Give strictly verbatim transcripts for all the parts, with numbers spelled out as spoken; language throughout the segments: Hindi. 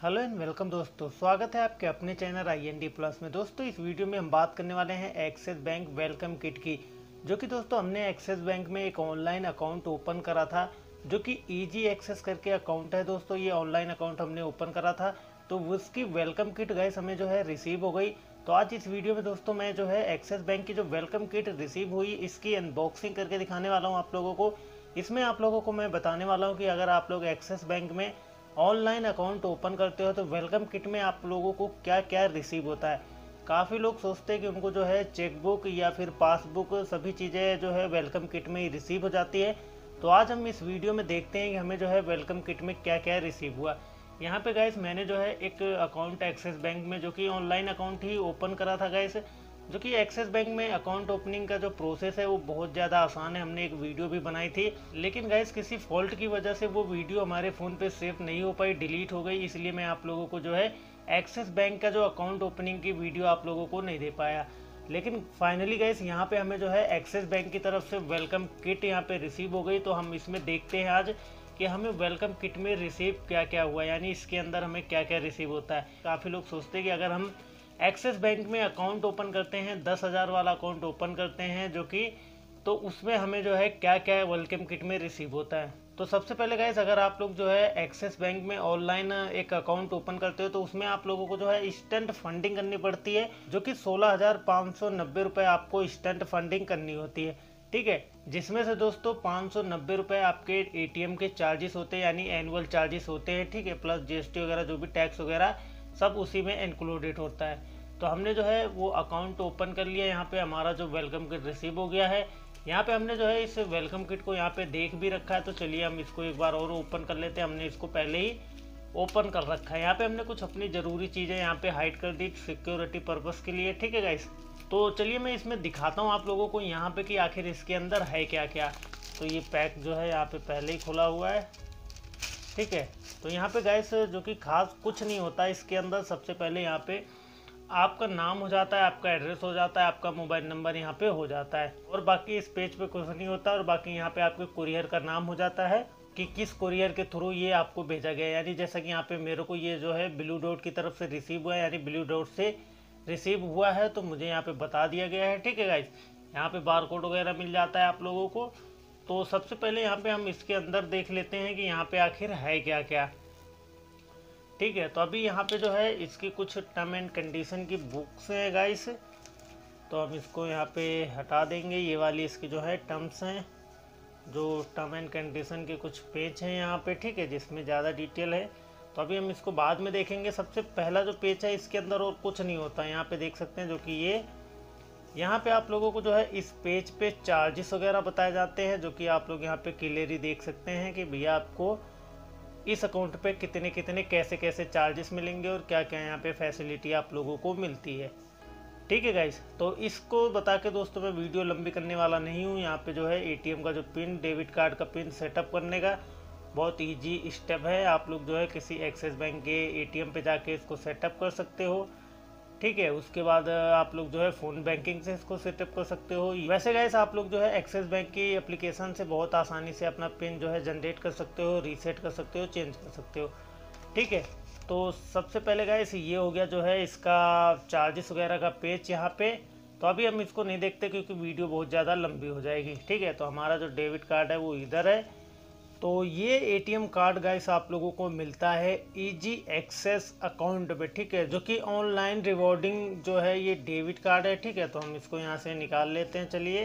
हेलो एंड वेलकम दोस्तों, स्वागत है आपके अपने channel I N D plus में। दोस्तों इस वीडियो में हम बात करने वाले हैं एक्सिस बैंक वेलकम किट की, जो कि दोस्तों हमने एक्सिस बैंक में एक ऑनलाइन अकाउंट ओपन करा था, जो कि इजी एक्सेस करके अकाउंट है। दोस्तों ये ऑनलाइन अकाउंट हमने ओपन करा था, तो उसकी वेलकम किट गाइस हमें जो है रिसीव हो गई। तो आज इस वीडियो में दोस्तों मैं जो है एक्सिस बैंक की जो वेलकम किट रिसीव हुई इसकी अनबॉक्सिंग करके दिखाने वाला हूँ आप लोगों को। इसमें आप लोगों को मैं बताने वाला हूँ कि अगर आप लोग एक्सिस बैंक में ऑनलाइन अकाउंट ओपन करते हो तो वेलकम किट में आप लोगों को क्या क्या रिसीव होता है। काफ़ी लोग सोचते हैं कि उनको जो है चेकबुक या फिर पासबुक सभी चीज़ें जो है वेलकम किट में ही रिसीव हो जाती है। तो आज हम इस वीडियो में देखते हैं कि हमें जो है वेलकम किट में क्या क्या रिसीव हुआ। यहाँ पे गाइस मैंने जो है एक अकाउंट एक्सिस बैंक में जो कि ऑनलाइन अकाउंट ही ओपन करा था गाइस, जो कि एक्सिस बैंक में अकाउंट ओपनिंग का जो प्रोसेस है वो बहुत ज़्यादा आसान है। हमने एक वीडियो भी बनाई थी, लेकिन गाइस किसी फॉल्ट की वजह से वो वीडियो हमारे फ़ोन पे सेव नहीं हो पाई, डिलीट हो गई। इसलिए मैं आप लोगों को जो है एक्सिस बैंक का जो अकाउंट ओपनिंग की वीडियो आप लोगों को नहीं दे पाया। लेकिन फाइनली गाइस यहाँ पे हमें जो है एक्सिस बैंक की तरफ से वेलकम किट यहाँ पे रिसीव हो गई। तो हम इसमें देखते हैं आज कि हमें वेलकम किट में रिसीव क्या क्या हुआ, यानी इसके अंदर हमें क्या क्या रिसीव होता है। काफ़ी लोग सोचते हैं कि अगर हम एक्सिस बैंक में अकाउंट ओपन करते हैं, दस हज़ार वाला अकाउंट ओपन करते हैं जो कि, तो उसमें हमें जो है क्या क्या वेलकम किट में रिसीव होता है। तो सबसे पहले गाइस अगर आप लोग जो है एक्सिस बैंक में ऑनलाइन एक अकाउंट ओपन करते हो तो उसमें आप लोगों को जो है इंस्टेंट फंडिंग करनी पड़ती है, जो कि सोलह हज़ार पाँच सौ नब्बे रुपये आपको इंस्टेंट फंडिंग करनी होती है। ठीक है, जिसमें से दोस्तों पाँच सौ नब्बे रुपये आपके एटीएम के चार्जेस होते हैं, यानी एनुअल चार्जेस होते हैं। ठीक है, प्लस जीएसटी वगैरह जो भी टैक्स वगैरह सब उसी में इंक्लूडेड होता है। तो हमने जो है वो अकाउंट ओपन कर लिया। यहाँ पे हमारा जो वेलकम किट रिसीव हो गया है। यहाँ पे हमने जो है इस वेलकम किट को यहाँ पे देख भी रखा है, तो चलिए हम इसको एक बार और ओपन कर लेते हैं। हमने इसको पहले ही ओपन कर रखा है। यहाँ पे हमने कुछ अपनी ज़रूरी चीज़ें यहाँ पे हाइड कर दी सिक्योरिटी पर्पज़ के लिए। ठीक है गाइस, तो चलिए मैं इसमें दिखाता हूँ आप लोगों को यहाँ पे कि आखिर इसके अंदर है क्या क्या। तो ये पैक जो है यहाँ पे पहले ही खुला हुआ है। ठीक है, तो यहाँ पे गाइस जो कि खास कुछ नहीं होता इसके अंदर। सबसे पहले यहाँ पे आपका नाम हो जाता है, आपका एड्रेस हो जाता है, आपका मोबाइल नंबर यहाँ पे हो जाता है, और बाकी इस पेज पे कुछ नहीं होता। और बाकी यहाँ पे आपके कुरियर का नाम हो जाता है कि किस कुरियर के थ्रू ये आपको भेजा गया है। यानी जैसा कि यहाँ पे मेरे को ये जो है ब्लू डॉट की तरफ से रिसीव हुआ है, यानी ब्लू डॉट से रिसीव हुआ है, तो मुझे यहाँ पे बता दिया गया है। ठीक है गाइस, यहाँ पे बार कोड वगैरह मिल जाता है आप लोगों को। तो सबसे पहले यहाँ पे हम इसके अंदर देख लेते हैं कि यहाँ पे आखिर है क्या क्या। ठीक है, तो अभी यहाँ पे जो है इसकी कुछ टर्म एंड कंडीशन की बुक्स हैं गाइस, तो हम इसको यहाँ पे हटा देंगे। ये वाली इसकी जो है टर्म्स हैं, जो टर्म एंड कंडीशन के कुछ पेज हैं यहाँ पे। ठीक है, जिसमें ज़्यादा डिटेल है, तो अभी हम इसको बाद में देखेंगे। सबसे पहला जो पेज है इसके अंदर और कुछ नहीं होता, यहाँ पे देख सकते हैं, जो कि ये यहाँ पे आप लोगों को जो है इस पेज पे चार्जेस वगैरह बताए जाते हैं, जो कि आप लोग यहाँ पे क्लियरली देख सकते हैं कि भैया आपको इस अकाउंट पे कितने कितने कैसे कैसे चार्जेस मिलेंगे और क्या क्या यहाँ पे फैसिलिटी आप लोगों को मिलती है। ठीक है गाइस, तो इसको बता के दोस्तों मैं वीडियो लंबी करने वाला नहीं हूँ। यहाँ पे जो है एटीएम का जो पिन, डेबिट कार्ड का पिन सेटअप करने का बहुत इजी स्टेप है। आप लोग जो है किसी एक्सिस बैंक के एटीएम पे जाके इसको सेटअप कर सकते हो। ठीक है, उसके बाद आप लोग जो है फ़ोन बैंकिंग से इसको सेटअप कर सकते हो। वैसे गाइस आप लोग जो है एक्सिस बैंक की एप्लीकेशन से बहुत आसानी से अपना पिन जो है जनरेट कर सकते हो, रीसेट कर सकते हो, चेंज कर सकते हो। ठीक है, तो सबसे पहले गाइस ये हो गया जो है इसका चार्जेस वगैरह का पेज यहाँ पे। तो अभी हम इसको नहीं देखते क्योंकि वीडियो बहुत ज़्यादा लंबी हो जाएगी। ठीक है, तो हमारा जो डेबिट कार्ड है वो इधर है। तो ये एटीएम कार्ड गाइस आप लोगों को मिलता है इजी एक्सेस अकाउंट में। ठीक है, जो कि ऑनलाइन रिवॉर्डिंग जो है ये डेबिट कार्ड है। ठीक है, तो हम इसको यहाँ से निकाल लेते हैं। चलिए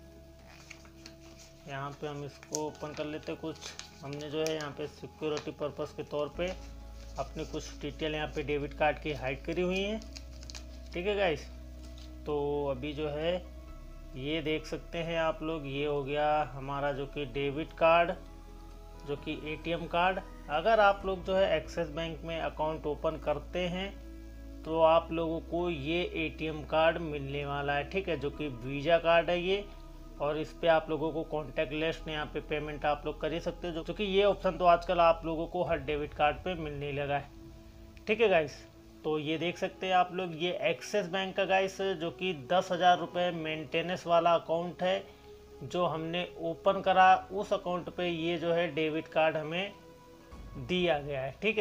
यहाँ पे हम इसको ओपन कर लेते हैं। कुछ हमने जो है यहाँ पे सिक्योरिटी पर्पस के तौर पे अपनी कुछ डिटेल यहाँ पे डेबिट कार्ड की हाइड करी हुई हैं। ठीक है गाइस, तो अभी जो है ये देख सकते हैं आप लोग, ये हो गया हमारा जो कि डेबिट कार्ड, जो कि एटीएम कार्ड। अगर आप लोग जो है एक्सिस बैंक में अकाउंट ओपन करते हैं तो आप लोगों को ये एटीएम कार्ड मिलने वाला है। ठीक है, जो कि वीज़ा कार्ड है ये, और इस पे आप लोगों को कॉन्टैक्टलेस यहाँ पे पेमेंट आप लोग कर ही सकते हो, जो कि ये ऑप्शन तो आजकल आप लोगों को हर डेबिट कार्ड पे मिलने लगा है। ठीक है गाइस, तो ये देख सकते हैं आप लोग, ये एक्सिस बैंक का गाइस जो कि दस हज़ार रुपये मेंटेनेंस वाला अकाउंट है जो हमने ओपन करा, उस अकाउंट पे ये जो है डेबिट कार्ड हमें दिया गया है। ठीक है,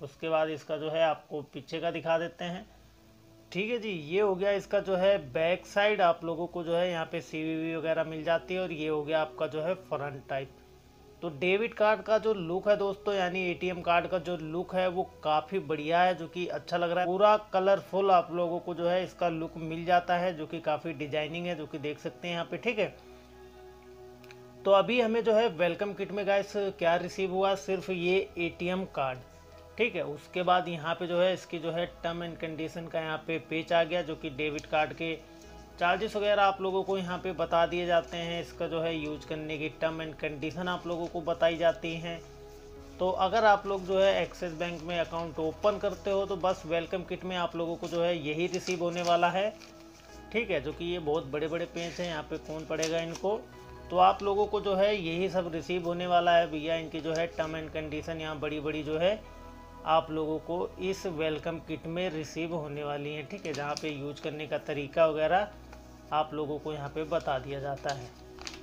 उसके बाद इसका जो है आपको पीछे का दिखा देते हैं। ठीक है जी, ये हो गया इसका जो है बैक साइड, आप लोगों को जो है यहाँ पे सीवीवी वगैरह मिल जाती है। और ये हो गया आपका जो है फ्रंट टाइप। तो डेबिट कार्ड का जो लुक है दोस्तों, यानी एटीएम कार्ड का जो लुक है वो काफ़ी बढ़िया है, जो कि अच्छा लग रहा है। पूरा कलरफुल आप लोगों को जो है इसका लुक मिल जाता है, जो कि काफ़ी डिजाइनिंग है, जो कि देख सकते हैं यहाँ पे। ठीक है, तो अभी हमें जो है वेलकम किट में गाइस क्या रिसीव हुआ, सिर्फ ये एटीएम कार्ड। ठीक है, उसके बाद यहाँ पे जो है इसकी जो है टर्म एंड कंडीशन का यहाँ पे पेज आ गया, जो कि डेबिट कार्ड के चार्जेस वगैरह आप लोगों को यहाँ पे बता दिए जाते हैं। इसका जो है यूज करने की टर्म एंड कंडीशन आप लोगों को बताई जाती हैं। तो अगर आप लोग जो है एक्सिस बैंक में अकाउंट ओपन करते हो तो बस वेलकम किट में आप लोगों को जो है यही रिसीव होने वाला है। ठीक है, जो कि ये बहुत बड़े बड़े पेज हैं, यहाँ पे कौन पड़ेगा इनको। तो आप लोगों को जो है यही सब रिसीव होने वाला है भैया। इनकी जो है टर्म एंड कंडीशन यहाँ बड़ी बड़ी जो है आप लोगों को इस वेलकम किट में रिसीव होने वाली हैं। ठीक है, जहाँ पे यूज करने का तरीका वगैरह आप लोगों को यहाँ पे बता दिया जाता है,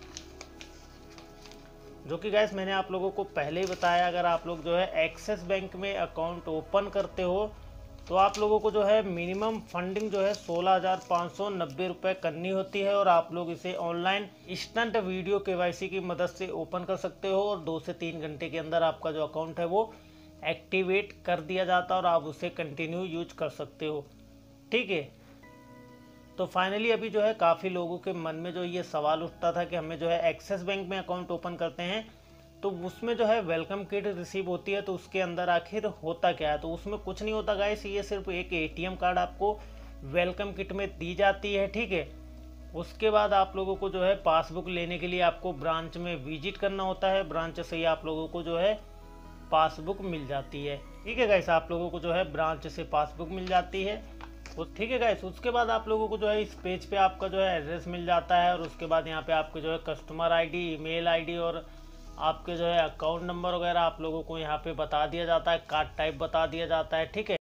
जो कि गाइस मैंने आप लोगों को पहले ही बताया। अगर आप लोग जो है एक्सिस बैंक में अकाउंट ओपन करते हो तो आप लोगों को जो है मिनिमम फंडिंग जो है सोलह हज़ार पाँच सौ नब्बे रुपये करनी होती है। और आप लोग इसे ऑनलाइन इंस्टेंट वीडियो केवाईसी की मदद से ओपन कर सकते हो और दो से तीन घंटे के अंदर आपका जो अकाउंट है वो एक्टिवेट कर दिया जाता है और आप उसे कंटिन्यू यूज कर सकते हो। ठीक है, तो फाइनली अभी जो है काफ़ी लोगों के मन में जो ये सवाल उठता था कि हमें जो है एक्सिस बैंक में अकाउंट ओपन करते हैं तो उसमें जो है वेलकम किट रिसीव होती है, तो उसके अंदर आखिर होता क्या है। तो उसमें कुछ नहीं होता गाइस, ये सिर्फ एक एटीएम कार्ड आपको वेलकम किट में दी जाती है। ठीक है, उसके बाद आप लोगों को जो है पासबुक लेने के लिए आपको ब्रांच में विजिट करना होता है। ब्रांच से ही आप लोगों को जो है पासबुक मिल जाती है। ठीक है गाइस, आप लोगों को जो है ब्रांच से पासबुक मिल जाती है। तो ठीक है गाइस, उसके बाद आप लोगों को जो है इस पेज पे आपका जो है एड्रेस मिल जाता है। और उसके बाद यहाँ पे आपके जो है कस्टमर आईडी, ईमेल आईडी और आपके जो है अकाउंट नंबर वगैरह आप लोगों को यहाँ पे बता दिया जाता है, कार्ड टाइप बता दिया जाता है। ठीक है,